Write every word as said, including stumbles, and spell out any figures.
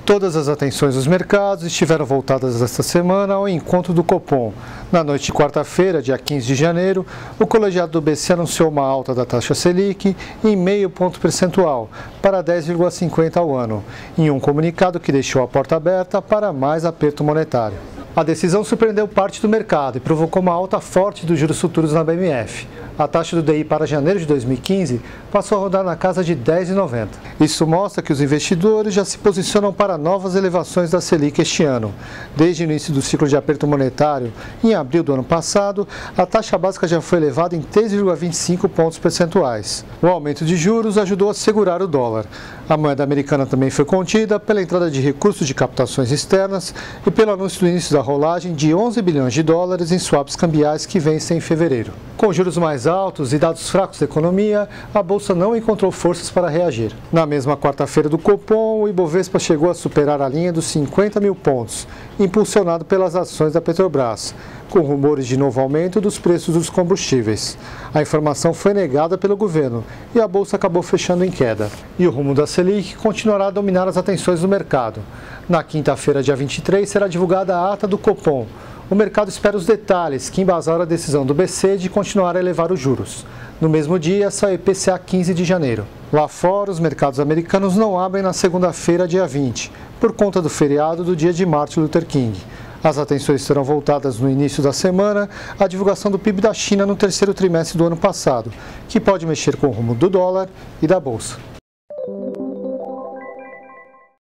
Todas as atenções dos mercados estiveram voltadas esta semana ao encontro do Copom. Na noite de quarta-feira, dia quinze de janeiro, o colegiado do B C anunciou uma alta da taxa Selic em meio ponto percentual, para dez vírgula cinquenta ao ano, em um comunicado que deixou a porta aberta para mais aperto monetário. A decisão surpreendeu parte do mercado e provocou uma alta forte dos juros futuros na B M F. A taxa do D I para janeiro de dois mil e quinze passou a rodar na casa de dez vírgula noventa. Isso mostra que os investidores já se posicionam para novas elevações da Selic este ano. Desde o início do ciclo de aperto monetário, em abril do ano passado, a taxa básica já foi elevada em três vírgula vinte e cinco pontos percentuais. O aumento de juros ajudou a segurar o dólar. A moeda americana também foi contida pela entrada de recursos de captações externas e pelo anúncio do início da rolagem de onze bilhões de dólares em swaps cambiais que vencem em fevereiro. Com juros mais altos e dados fracos da economia, a Bolsa não encontrou forças para reagir. Na mesma quarta-feira do Copom, o Ibovespa chegou a superar a linha dos cinquenta mil pontos, impulsionado pelas ações da Petrobras, com rumores de novo aumento dos preços dos combustíveis. A informação foi negada pelo governo e a Bolsa acabou fechando em queda. E o rumo da Selic continuará a dominar as atenções do mercado. Na quinta-feira, dia vinte e três, será divulgada a ata do Copom. O mercado espera os detalhes que embasaram a decisão do B C de continuar a elevar os juros. No mesmo dia, sai o I P C A quinze de janeiro. Lá fora, os mercados americanos não abrem na segunda-feira, dia vinte, por conta do feriado do dia de Martin Luther King. As atenções serão voltadas no início da semana à divulgação do P I B da China no terceiro trimestre do ano passado, que pode mexer com o rumo do dólar e da Bolsa.